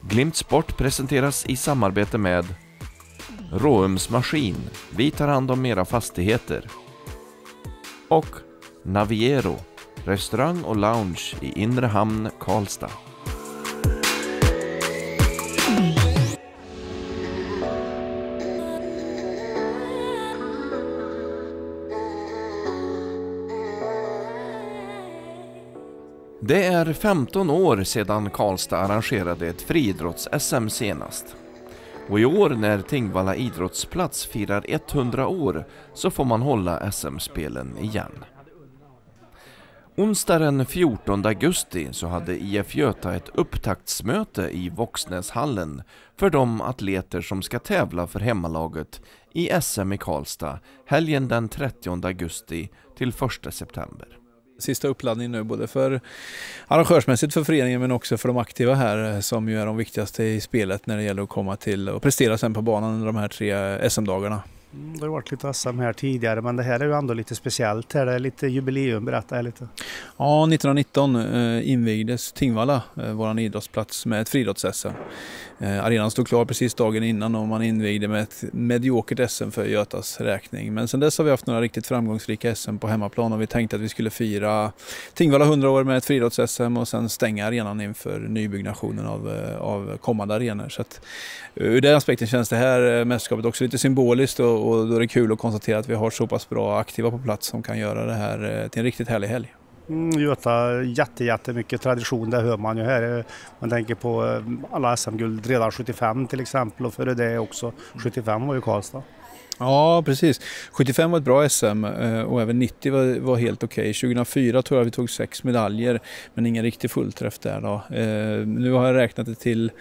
Glimt Sport presenteras i samarbete med Råums Maskin, vi tar hand om era fastigheter. Och Naviero, restaurang och lounge i Inre Hamn, Karlstad. Det är 15 år sedan Karlstad arrangerade ett friidrotts-SM senast. Och i år när Tingvalla idrottsplats firar 100 år så får man hålla SM-spelen igen. Onsdag den 14 augusti så hade IF Göta ett upptaktsmöte i Våxnäshallen för de atleter som ska tävla för hemmalaget i SM i Karlstad helgen den 30 augusti till 1 september. Sista uppladdning nu både för arrangörsmässigt för föreningen men också för de aktiva här som ju är de viktigaste i spelet när det gäller att komma till och prestera sen på banan under de här 3 SM-dagarna. Det har varit lite SM här tidigare men det här är ju ändå lite speciellt. Här är lite jubileum, berätta här lite. Ja, 1919 invigdes Tingvalla, våran idrottsplats, med ett friidrotts-SM. Arenan stod klar precis dagen innan och man invigde med ett mediokert SM för Götas räkning. Men sen dess har vi haft några riktigt framgångsrika SM på hemmaplan och vi tänkte att vi skulle fira Tingvalla 100 år med ett friidrotts-SM och sen stänga arenan inför nybyggnationen av kommande arenor. Så att, ur den aspekten känns det här mästerskapet också lite symboliskt och då är det kul att konstatera att vi har så pass bra aktiva på plats som kan göra det här till en riktigt härlig helg. Göta jättemycket tradition, det hör man ju här. Man tänker på alla SM-guld redan 75 till exempel och före det också 75 var ju Karlstad. Ja, precis. 75 var ett bra SM och även 90 var helt okej. 2004 tror jag vi tog 6 medaljer men ingen riktig fullträff där då. Nu har jag räknat det till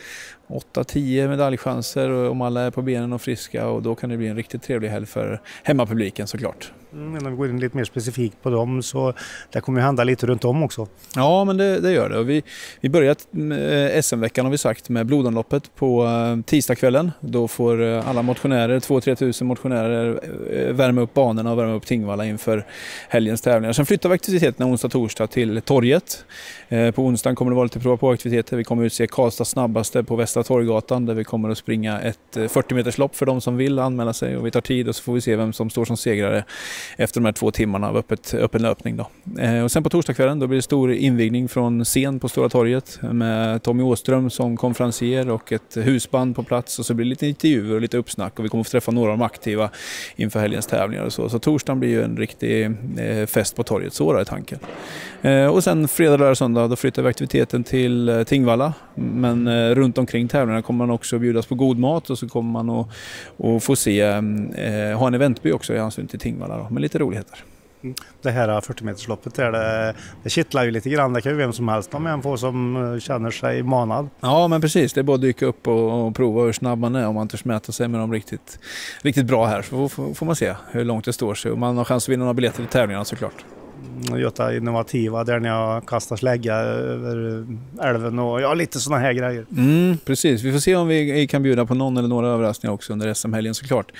8-10 medaljchanser om alla är på benen och friska och då kan det bli en riktigt trevlig helg för hemmapubliken såklart. Men om vi går in lite mer specifikt på dem så det kommer ju hända lite runt om också. Ja, men det gör det. Och vi börjar SM-veckan har vi sagt med blodomloppet på tisdagskvällen. Då får alla motionärer, 2-3 tusen motionärer värma upp banorna och värma upp Tingvalla inför helgens tävlingar. Sen flyttar vi aktiviteterna onsdag-torsdag till torget. På onsdagen kommer det vara lite prova på aktiviteter. Vi kommer utse Karlstad snabbaste på Västra Torggatan där vi kommer att springa ett 40-meterslopp för de som vill anmäla sig och vi tar tid och så får vi se vem som står som segrare efter de här 2 timmarna av öppen löpning då. Och sen på torsdagskvällen då blir det stor invigning från scen på Stora torget med Tommy Åström som konferencier och ett husband på plats och så blir det lite intervjuer och lite uppsnack och vi kommer att träffa några av de aktiva inför helgens tävlingar och så. Så torsdagen blir ju en riktig fest på torget, så är tanken. Och sen fredag, lördag, söndag då flyttar vi aktiviteten till Tingvalla men runt omkring tävlingarna kommer man också bjudas på god mat och så kommer man att få se ha en eventby också i anslutning till Tingvalla då, med lite roligheter. Det här 40-metersloppet det kittlar ju lite grann, det kan ju vem som helst vara med på som känner sig manad. Ja men precis, det är bara att dyka upp och prova hur snabb man är om man törs mäta sig med dem riktigt bra här så får man se hur långt det står sig och man har chans att vinna några biljetter till tävlingarna såklart. Göta innovativa där ni har kastat slägga över älven och lite såna här grejer. Precis, vi får se om vi kan bjuda på någon eller några överraskningar också under SM-helgen såklart.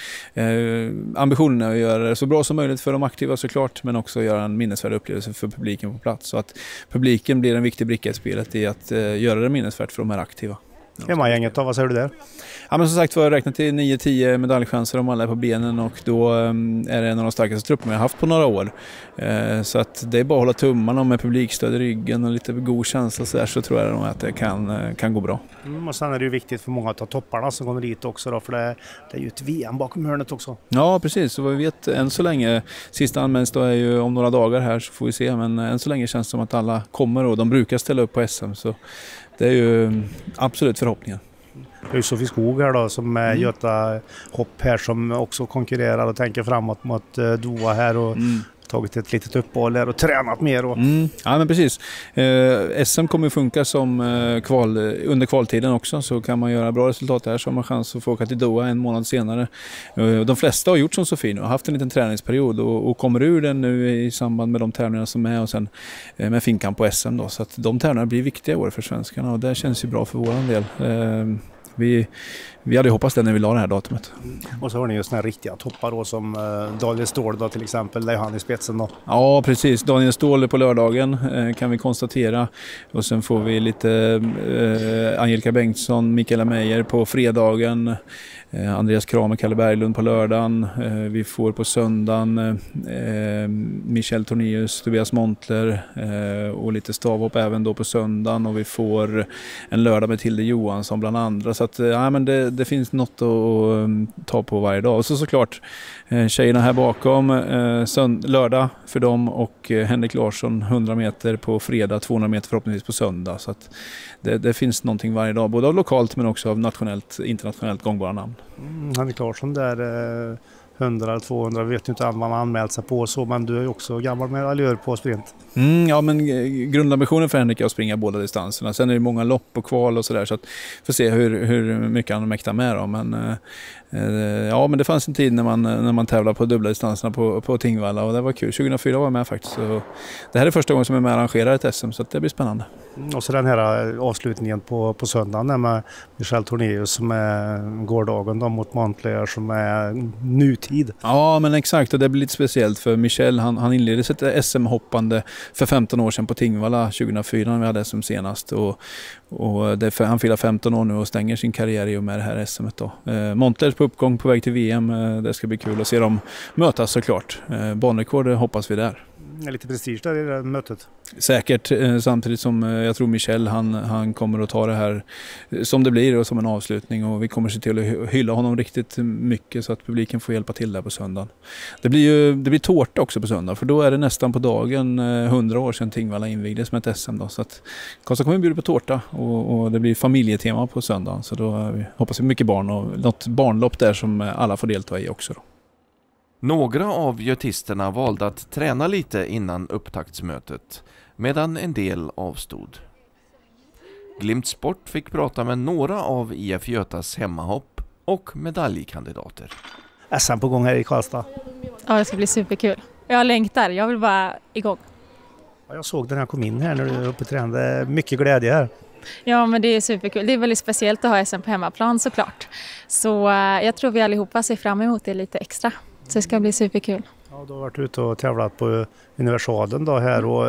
Ambitionen är att göra det så bra som möjligt för de aktiva såklart men också göra en minnesvärd upplevelse för publiken på plats så att publiken blir en viktig bricka i spelet i att göra det minnesvärt för de här aktiva. Hemmagänget då, vad säger du där? Ja men som sagt var jag räknat till 9-10 medaljchanser om alla är på benen och då är det en av de starkaste trupperna jag haft på några år. Så att det är bara att hålla tummarna med publikstöd i ryggen och lite god känsla så tror jag nog att det kan gå bra. Och sen är det ju viktigt för många av topparna som kommer dit också då, för det är ju ett VM bakom hörnet också. Ja precis, så vi vet än så länge, sista anmälningsdag är ju om några dagar här så får vi se men än så länge känns det som att alla kommer och de brukar ställa upp på SM så det är ju absolut förhoppningen. Det är ju Sofie Skog här då som är Göta Hopp här som också konkurrerar och tänker framåt mot Doha här och tagit ett litet uppehåll och tränat mer. Och... Ja men precis. SM kommer att funka som under kvaltiden också så kan man göra bra resultat här så har man chans att få åka till Doha en månad senare. De flesta har gjort som Sofie nu, har haft en liten träningsperiod och kommer ur den nu i samband med de tävlingarna som är och sen med finkan på SM då så att de tävlingarna blir viktiga år för svenskarna och det känns ju bra för våran del. Vi vi hade hoppats det när vi la det här datumet. Och så har ni ju såna här riktiga toppar då som Daniel Ståhl då till exempel, där är han i spetsen då. Ja, precis. Daniel Ståhl på lördagen kan vi konstatera. Och sen får vi lite Angelica Bengtsson, Mikaela Meijer på fredagen. Andreas Kramer, Kalle Berglund på lördagen. Vi får på söndagen Michel Tornéus, Tobias Montler och lite stavhopp även då på söndagen. Och vi får en lördag med Tilde Johansson bland andra. Så att, ja, men det finns något att ta på varje dag. Och så såklart tjejerna här bakom, lördag för dem och Henrik Larsson 100 meter på fredag, 200 meter förhoppningsvis på söndag. Så att det finns någonting varje dag, både av lokalt men också av internationellt gångbara namn. Henrik Larsson där 100 200 vet ju inte vad man har anmält sig på så, men du är ju också gammal medaljör på sprint. Ja, men grundambitionen för Henrik är att springa båda distanserna. Sen är det många lopp och kval och sådär, så att får se hur mycket han mäktar med då. Men ja, men det fanns en tid när man tävlade på dubbla distanserna på Tingvalla och det var kul. 2004 var jag med faktiskt. Så det här är första gången som jag är med och arrangerar ett SM, så att det blir spännande. Och så den här avslutningen på söndagen med Michel Tornéus som är gårdagen då mot Montler som är nutid. Ja, men exakt, och det blir lite speciellt för Michel, han inledde sitt SM-hoppande för 15 år sedan på Tingvalla 2004 när vi hade SM senast och han firar 15 år nu och stänger sin karriär i och med det här SM:et då. Montler på uppgång på väg till VM, det ska bli kul att se dem mötas såklart. Banrekord hoppas vi där. Lite prestige där i det här mötet. Säkert, samtidigt som jag tror Michel han kommer att ta det här som det blir och som en avslutning, och vi kommer se till att hylla honom riktigt mycket så att publiken får hjälpa till där på söndagen. Det blir tårta också på söndag, för då är det nästan på dagen 100 år sedan Tingvalla invigdes med ett SM då, så att Karlstad kommer bjuda på tårta och det blir familjetema på söndagen, så då hoppas vi mycket barn och något barnlopp där som alla får delta i också då. Några av götisterna valde att träna lite innan upptaktsmötet, medan en del avstod. Glimt Sport fick prata med några av IF Götas hemmahopp och medaljkandidater. SM på gång här i Karlstad. Ja, det ska bli superkul. Jag längtar, jag vill vara igång. Ja, jag såg den här kom in här när du är uppe och tränade. Mycket glädje här. Ja, men det är superkul. Det är väldigt speciellt att ha SM på hemmaplan såklart. Så jag tror vi allihopa ser fram emot det lite extra. Så det ska bli superkul. Ja, du har varit ute och tävlat på Universalen då här och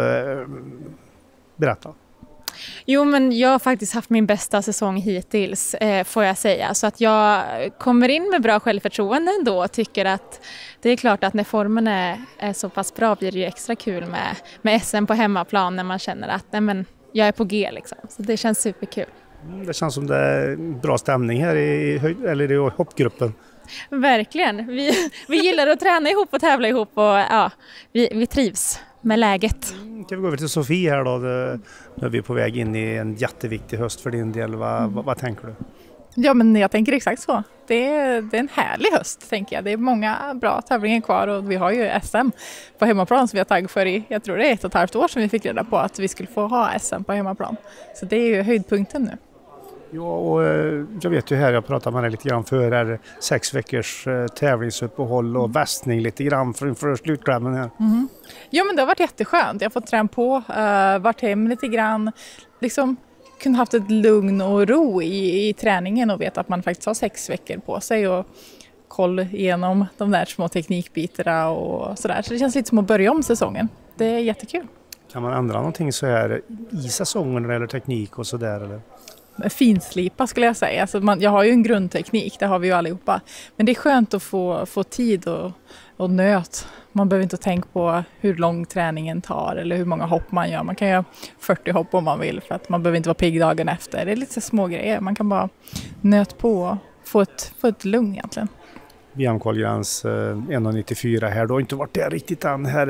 berätta. Jo, men jag har faktiskt haft min bästa säsong hittills får jag säga. Så att jag kommer in med bra självförtroende ändå och tycker att det är klart att när formen är så pass bra blir det ju extra kul med SM på hemmaplan när man känner att nej, men jag är på G liksom. Så det känns superkul. Det känns som det är bra stämning här i hoppgruppen. Verkligen. Vi gillar att träna ihop och tävla ihop och ja, vi trivs med läget. Kan vi gå över till Sofie här då? Nu är vi på väg in i en jätteviktig höst för din del. Vad tänker du? Ja, men jag tänker exakt så. Det är en härlig höst, tänker jag. Det är många bra tävlingar kvar och vi har ju SM på hemmaplan som vi har tagg för i, jag tror det är 1,5 år som vi fick reda på att vi skulle få ha SM på hemmaplan. Så det är ju höjdpunkten nu. Ja, och jag vet ju här, jag pratade med dig lite grann för 6 veckors tävlingsuppehåll och västning lite grann för slutklämmen här. Mm. Ja, men det har varit jätteskönt. Jag har fått träna på, varit hem lite grann, liksom kunnat haft ett lugn och ro i träningen och veta att man faktiskt har 6 veckor på sig och koll igenom de där små teknikbitarna och sådär. Så det känns lite som att börja om säsongen. Det är jättekul. Kan man ändra någonting så här i säsongen eller teknik och sådär eller? Finslipa skulle jag säga. Alltså jag har ju en grundteknik, det har vi ju allihopa. Men det är skönt att få tid och nöt. Man behöver inte tänka på hur lång träningen tar eller hur många hopp man gör. Man kan göra 40 hopp om man vill för att man behöver inte vara pigg dagen efter. Det är lite små grejer. Man kan bara nöt på och få ett lugn egentligen. VM-kvalgräns 1,94 här. Du har inte varit där riktigt än här.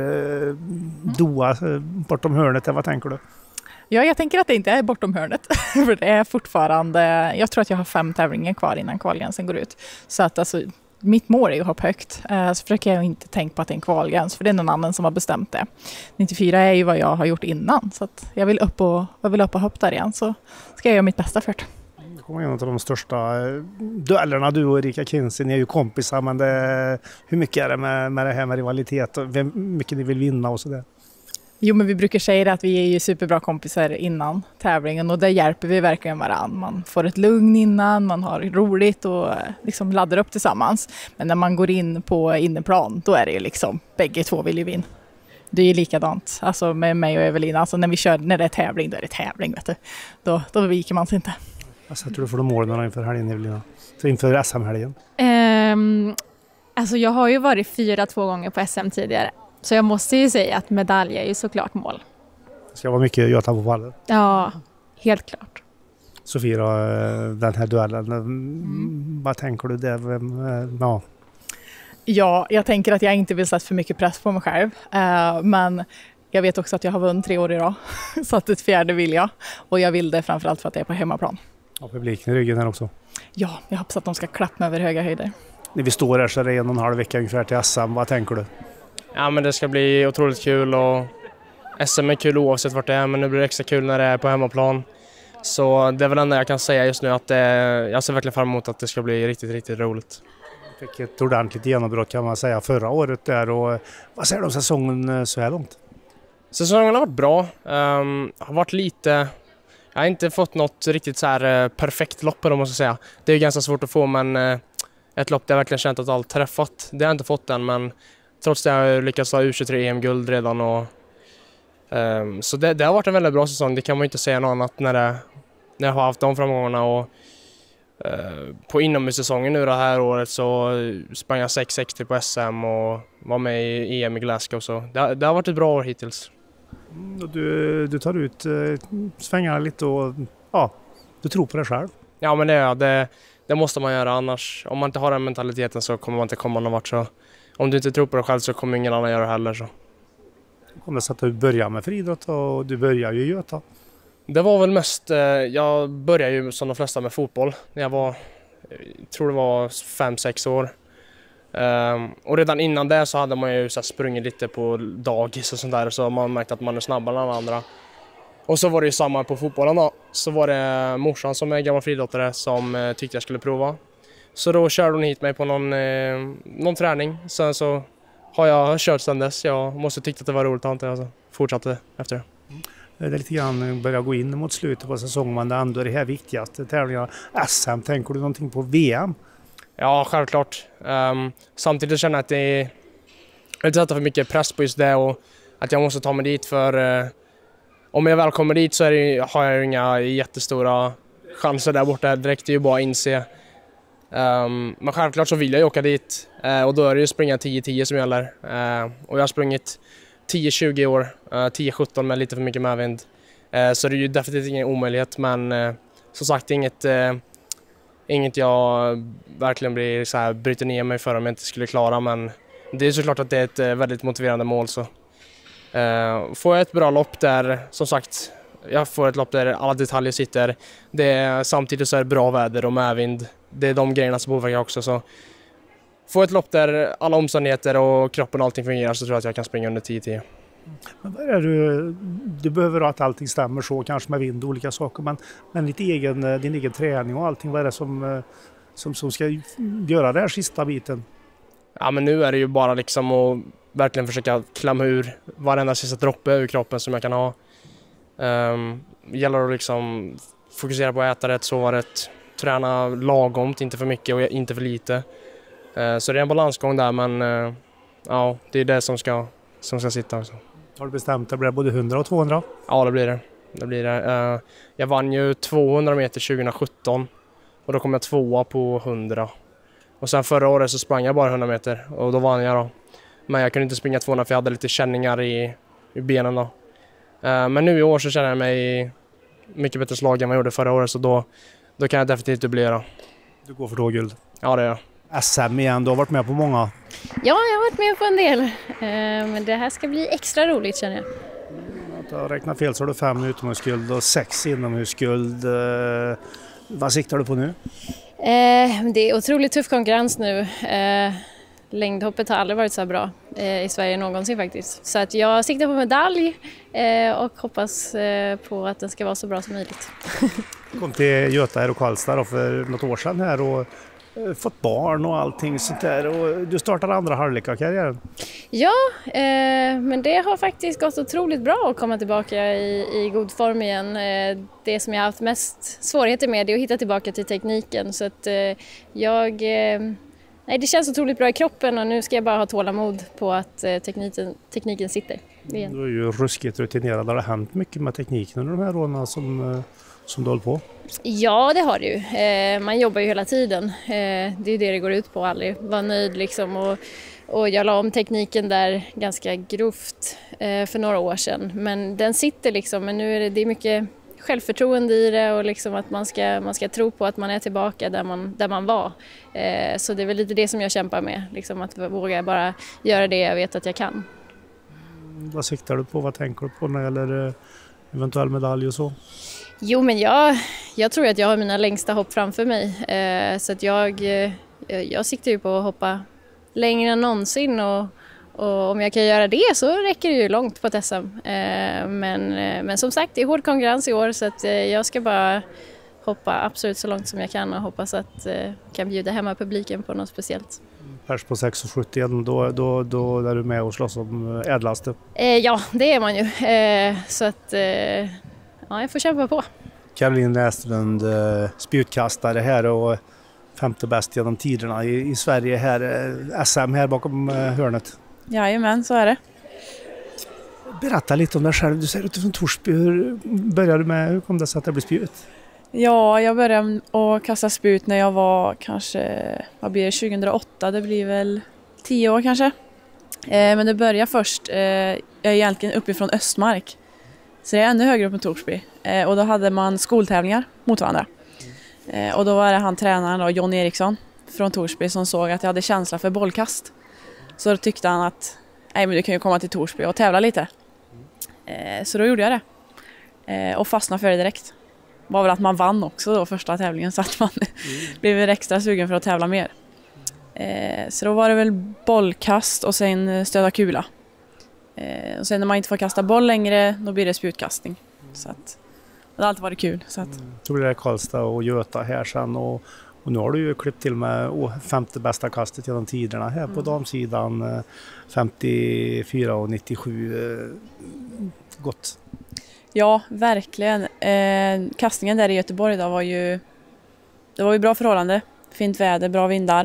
Doha bortom hörnet, vad tänker du? Ja, jag tänker att det inte är bortom hörnet. För det är fortfarande, jag tror att jag har 5 tävlingar kvar innan kvalgränsen går ut. Så att alltså, mitt mål är ju att hoppa högt. Så försöker jag inte tänka på att det är en kvalgräns. För det är någon annan som har bestämt det. 94 är ju vad jag har gjort innan. Så att jag vill upp och hoppa där igen. Så ska jag göra mitt bästa för det. Det kommer en av de största duellerna. Du och Erika Kinsey, ni är ju kompisar. Men hur mycket är det med det här med rivalitet? Och hur mycket ni vill vinna och sådär? Jo, men vi brukar säga det att vi är ju superbra kompisar innan tävlingen och där hjälper vi verkligen varann. Man får ett lugn innan, man har roligt och liksom laddar upp tillsammans. Men när man går in på inneplan, då är det ju liksom, bägge två vill ju vinna. Det är ju likadant, alltså med mig och Evelina. Alltså när det är tävling, då är det tävling, vet du. Då viker man sig inte. Vad sätter du för de målen inför helgen, Evelina? Så inför SM-helgen? Alltså jag har ju varit 4-2 gånger på SM tidigare. Så jag måste ju säga att medalj är ju såklart mål. Det ska vara mycket Göta på vallen. Ja, helt klart. Sofia, den här duellen, vad tänker du där? Ja. Ja, jag tänker att jag inte vill sätta för mycket press på mig själv. Men jag vet också att jag har vunnit 3 år i rad. Så att ett fjärde vill jag. Och jag vill det framförallt för att det är på hemmaplan. Och publiken i ryggen här också. Ja, jag hoppas att de ska klappa över höga höjder. När vi står här så är det 1,5 vecka ungefär till SM. Vad tänker du? Ja, men det ska bli otroligt kul och SM är kul oavsett vart det är, men nu blir det extra kul när det är på hemmaplan. Så det är väl enda jag kan säga just nu att jag ser verkligen fram emot att det ska bli riktigt, riktigt roligt. Fick ett ordentligt genombrott kan man säga förra året där och vad säger du om säsongen så här långt? Säsongen har varit bra, har varit lite, jag har inte fått något riktigt så här perfekt lopp om man ska säga. Det är ju ganska svårt att få, men ett lopp där jag verkligen känt att allt träffat, det har jag inte fått än, men trots det har jag lyckats ha U23 EM-guld redan och så det har varit en väldigt bra säsong, det kan man ju inte säga något annat när jag har haft de framgångarna och på inomhussäsongen nu det här året så sprang jag 6:60 på SM och var med i EM i Glasgow, så det har varit ett bra år hittills. Du tar ut svängarna lite och ja, du tror på dig själv? Ja, men det måste man göra, annars om man inte har den mentaliteten så kommer man inte komma någon vart, så om du inte tror på dig själv så kommer ingen annan göra det heller. Så. Kommer det så att du börjar med friidrott och du börjar ju i Göta? Det var väl mest, jag började ju som de flesta med fotboll när jag var, tror det var 5-6 år. Och redan innan det så hade man ju så här sprungit lite på dagis och sånt där, så man märkte att man är snabbare än alla andra. Och så var det ju samma på fotbollen då, så var det morsan som är gammal friidrottare som tyckte jag skulle prova. Så då körde hon hit mig på någon träning, sen så har jag kört sedan dess. Jag måste tycka att det var roligt antar jag, så fortsatte efter det. Det är lite grann börja gå in mot slutet på säsongen, men det är ändå det här viktigaste tävlingarna. SM, tänker du någonting på VM? Ja, självklart. Samtidigt känner jag att jag inte sätter för mycket press på just det och att jag måste ta mig dit, för om jag väl kommer dit så har jag inga jättestora chanser där borta direkt, det är ju bara att inse. Men självklart så vill jag ju åka dit och då är det ju springa 10-10 som gäller. Och jag har sprungit 10-20 år, 10-17 med lite för mycket medvind. Så det är ju definitivt ingen omöjlighet, men som sagt det är inget jag verkligen bryter ner mig för om jag inte skulle klara, men det är såklart att det är ett väldigt motiverande mål. Så får jag ett bra lopp där, som sagt, jag får ett lopp där alla detaljer sitter, samtidigt så är det bra väder och medvind, det är de grejerna som påverkar också, så får ett lopp där alla omständigheter och kroppen och allting fungerar så tror jag att jag kan springa under 10-10. Men vad är du behöver att allting stämmer så, kanske med vind och olika saker, men din egen träning och allting, vad är det som ska göra den här sista biten? Ja, men nu är det ju bara liksom att verkligen försöka klämma ur varenda sista droppe ur kroppen som jag kan ha. Gäller att liksom fokusera på att äta rätt, sova rätt, träna lagomt, inte för mycket och inte för lite. Så det är en balansgång där, men ja, det är det som ska sitta också. Har du bestämt att det blir både 100 och 200? Ja, det blir det. Jag vann ju 200 meter 2017 och då kom jag 2:a på 100. Och sen förra året så sprang jag bara 100 meter och då vann jag då. Men jag kunde inte springa 200 för jag hade lite känningar i benen då. Men nu i år så känner jag mig mycket bättre slag än vad jag gjorde förra året, så då kan jag definitivt dubblera. Du går för då guld? Ja, det gör jag. SM igen, du har varit med på många? Ja, jag har varit med på en del. Men det här ska bli extra roligt känner jag. Om jag räknar fel så har du 5 utomhusguld och 6 inomhusguld. Vad siktar du på nu? Det är otroligt tuff konkurrens nu. Längdhoppet har aldrig varit så bra i Sverige någonsin faktiskt. Så att jag siktar på medalj och hoppas på att den ska vara så bra som möjligt. Du kom till Göta här och Karlstad för något år sedan här och fått barn och allting sånt där. Och du startade andra halvlek av karriären. Ja, men det har faktiskt gått otroligt bra att komma tillbaka i god form igen. Det som jag har haft mest svårigheter med är att hitta tillbaka till tekniken. Så att det känns otroligt bra i kroppen och nu ska jag bara ha tålamod på att tekniken sitter igen. Du är ju ruskigt rutinerad. Har det hänt mycket med tekniken under de här åren som du håller på? Ja, det har det ju. Man jobbar ju hela tiden. Det är ju det går ut på, aldrig vara nöjd liksom. Och jag la om tekniken där ganska grovt för några år sedan. Men den sitter liksom, men nu är det är mycket självförtroende i det och liksom att man ska tro på att man är tillbaka där man var. Så det är väl lite det som jag kämpar med, liksom att våga bara göra det jag vet att jag kan. Vad siktar du på? Vad tänker du på när det gäller eventuell medalj och så? Jo, men jag tror att jag har mina längsta hopp framför mig. Så att jag siktar ju på att hoppa längre än någonsin och om jag kan göra det så räcker det ju långt på ett SM. Men som sagt, det är hård konkurrens i år så att jag ska bara hoppa absolut så långt som jag kan och hoppas att kan bjuda hemma publiken på något speciellt. Pers på 6,71, då är du med och slåss om ädlaste. Ja, det är man ju. Så att jag får kämpa på. Caroline Näslund, spjutkastare här och femte bäst genom tiderna i Sverige här, SM här bakom hörnet. Jajamän, så är det. Berätta lite om dig själv. Du säger utifrån Torsby. Hur kom det sig att det blev spjut? Ja, jag började att kasta spjut när jag var kanske, vad blir det, 2008. Det blir väl 10 år kanske. Men det började först, jag är egentligen uppifrån Östmark. Så det är ännu högre upp än Torsby. Och då hade man skoltävlingar mot varandra. Och då var det han tränaren då, John Eriksson från Torsby som såg att jag hade känsla för bollkast. Så då tyckte han att nej, men du kan ju komma till Torsby och tävla lite. Så då gjorde jag det. Och fastnade för det direkt. Det var väl att man vann också då första tävlingen så att man blev extra sugen för att tävla mer. Så då var det väl bollkast och sen stöda kula. Och sen när man inte får kasta boll längre då blir det spjutkastning. Så att det har alltid varit kul. Så att. Så blir det Karlstad och Göta här sen och nu har du ju klippt till med femte bästa kastet genom tiderna här på damsidan 54 och 97 gott. Ja, verkligen. Kastningen där i Göteborg då var ju bra förhållande. Fint väder, bra vindar.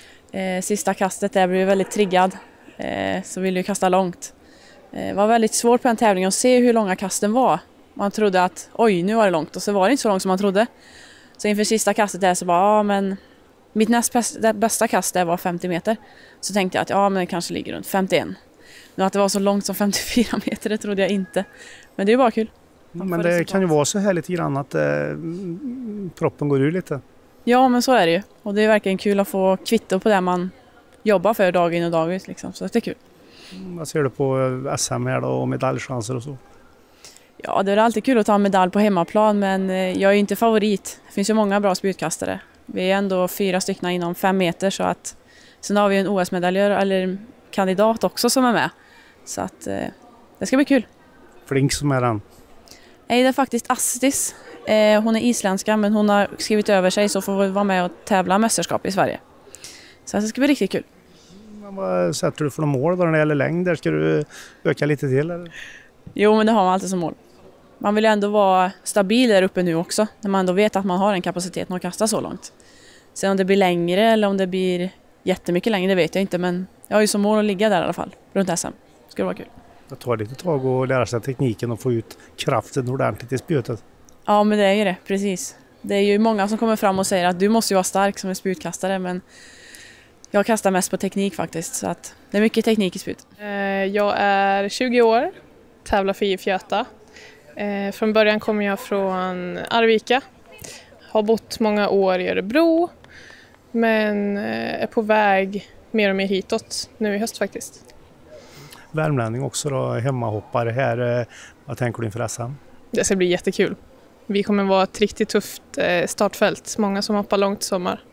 Sista kastet där blev väldigt triggad. Så ville ju kasta långt. Det var väldigt svårt på en tävling att se hur långa kasten var. Man trodde att oj, nu var det långt och så var det inte så långt som man trodde. Så inför sista kastet där så bara, men mitt näst bästa kast där var 50 meter. Så tänkte jag att men det kanske ligger runt 51. Men att det var så långt som 54 meter, det trodde jag inte. Men det är ju bara kul. Men det kan ju vara så här lite grann att proppen går ur lite. Ja, men så är det ju. Och det är verkligen kul att få kvitto på det man jobbar för dag in och dag ut. Liksom. Så det är kul. Vad ser du på SM här då och medaljchanser och så? Ja, det är alltid kul att ta en medalj på hemmaplan, men jag är ju inte favorit. Det finns ju många bra spjutkastare. Vi är ändå 4 stycken inom 5 meter, så att sen har vi en OS-medaljör eller kandidat också som är med. Så att det ska bli kul. Flink som är den? Nej, det är faktiskt Astis. Hon är isländska, men hon har skrivit över sig så får vara med och tävla mästerskap i Sverige. Så det ska bli riktigt kul. Vad sätter du för mål då när det gäller längd? Där ska du öka lite till? Eller? Jo, men det har man alltid som mål. Man vill ju ändå vara stabil där uppe nu också. När man ändå vet att man har en kapacitet att kasta så långt. Sen om det blir längre eller om det blir jättemycket längre, det vet jag inte. Men jag har ju som mål att ligga där i alla fall. Runt SM. Det skulle vara kul. Det tar lite tag att lära sig tekniken och få ut kraften ordentligt i spjutet. Ja, men det är ju det. Precis. Det är ju många som kommer fram och säger att du måste ju vara stark som en spjutkastare. Men jag kastar mest på teknik faktiskt. Så att det är mycket teknik i spjut. Jag är 20 år. Tävlar för IF Göta. Från början kommer jag från Arvika. Har bott många år i Örebro. Men är på väg mer och mer hitåt nu i höst faktiskt. Värmlänning också då, hemmahoppare här. Vad tänker du inför SM? Det ska bli jättekul. Vi kommer vara ett riktigt tufft startfält. Många som hoppar långt i sommar.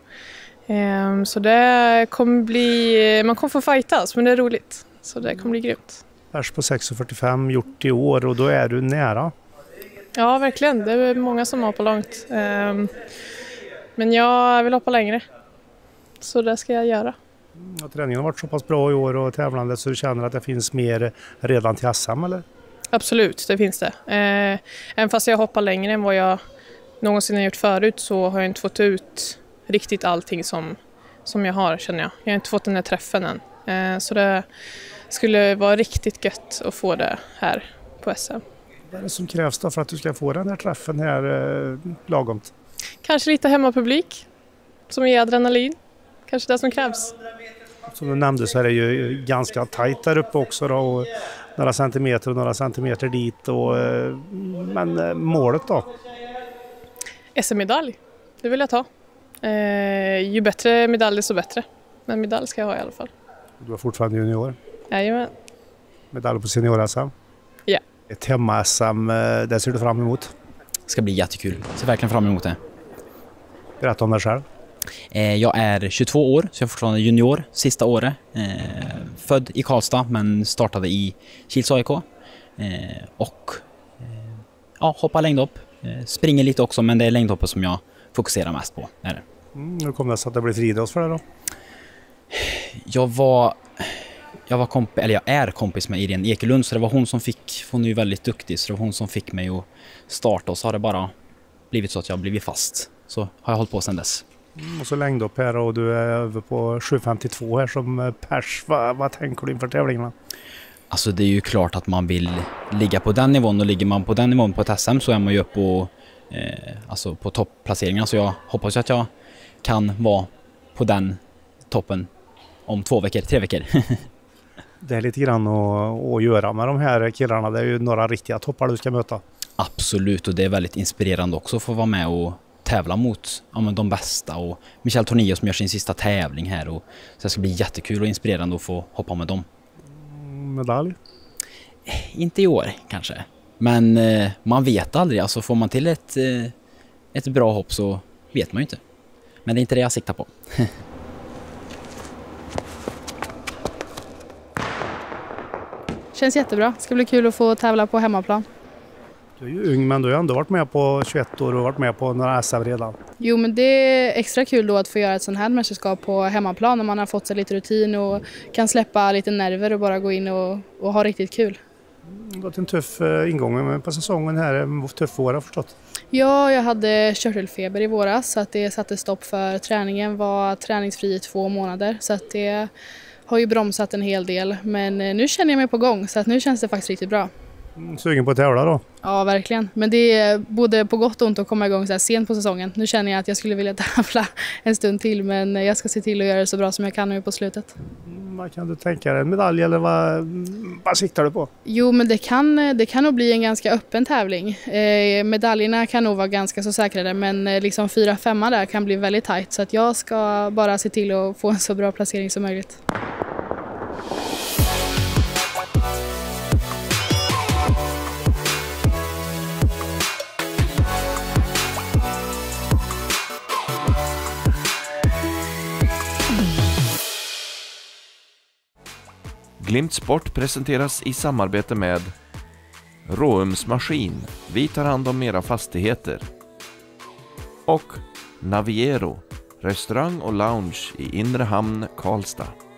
Så det kommer bli... Man kommer få fightas, men det är roligt. Så det kommer bli grymt. Pers på 6,45 gjort i år och då är du nära. Ja, verkligen. Det är många som hoppar långt. Men jag vill hoppa längre. Så det ska jag göra. Träningen har varit så pass bra i år och tävlande så du känner att det finns mer redan till SM eller? Absolut, det finns det. Även fast jag hoppar längre än vad jag någonsin har gjort förut så har jag inte fått ut riktigt allting som jag har, känner jag. Jag har inte fått den här träffen än. Så det skulle vara riktigt gött att få det här på SM. Vad är det som krävs då för att du ska få den här träffen här lagomt? Kanske lite hemmapublik som ger adrenalin. Kanske det som krävs. Som du nämnde så är det ju ganska tajt där uppe också då, och några centimeter dit. Men målet då? SM-medalj, det vill jag ta. Ju bättre medalj desto bättre. Men medalj ska jag ha i alla fall. Du är fortfarande junior? Jajamän. Medalj på senior-SM? Ja. Ett hemma-SM, det ser du fram emot? Det ska bli jättekul. Jag ser verkligen fram emot det. Berätta om dig själv. Jag är 22 år, så jag är fortfarande junior sista året. Född i Karlstad men startade i Kils AIK. Hoppar längdhopp. Springer lite också, men det är längdhoppet som jag fokuserar mest på. Hur kom det så att det blev friidrott för dig då? Jag är kompis med Irene Ekelund, så det var hon är ju väldigt duktig, så det var hon som fick mig att starta, och så har det bara blivit så att jag har blivit fast. Så har jag hållit på sedan dess. Och så längdhopp här och du är över på 7,52 här som pers. Vad tänker du inför tävlingarna? Alltså det är ju klart att man vill ligga på den nivån, och ligger man på den nivån på ett SM så är man ju upp på toppplaceringarna, så jag hoppas att jag kan vara på den toppen om 3 veckor. Det är lite grann att göra med de här killarna. Det är ju några riktiga toppar du ska möta. Absolut, och det är väldigt inspirerande också att få vara med och tävla mot de bästa, och Michel Tornillo som gör sin sista tävling här, så det ska bli jättekul och inspirerande att få hoppa med dem. Medalj? Inte i år kanske, men man vet aldrig, alltså får man till ett bra hopp så vet man ju inte, men det är inte det jag siktar på. Känns jättebra, det ska bli kul att få tävla på hemmaplan. Du är ju ung, men du har ändå varit med på 21 år och varit med på några SM redan. Jo, men det är extra kul då att få göra ett sånt här mästerskap på hemmaplan när man har fått sig lite rutin och kan släppa lite nerver och bara gå in och ha riktigt kul. Det har varit en tuff ingång på säsongen här, en tuff år har jag förstått. Ja, jag hade körtelfeber i våras så att det satte stopp för träningen, var träningsfri i 2 månader, så att det har ju bromsat en hel del, men nu känner jag mig på gång, så att nu känns det faktiskt riktigt bra. Sugen på att tävla då? Ja, verkligen. Men det är både på gott och ont att komma igång så här sent på säsongen. Nu känner jag att jag skulle vilja tävla en stund till, men jag ska se till att göra det så bra som jag kan nu på slutet. Vad kan du tänka dig? En medalj eller vad siktar du på? Jo, men det kan nog bli en ganska öppen tävling. Medaljerna kan nog vara ganska så säkrade, men liksom 4-5 där kan bli väldigt tajt, så att jag ska bara se till att få en så bra placering som möjligt. Glimt Sport presenteras i samarbete med Råums Maskin, vi tar hand om era fastigheter, och Naviero, restaurang och lounge i Inre Hamn, Karlstad.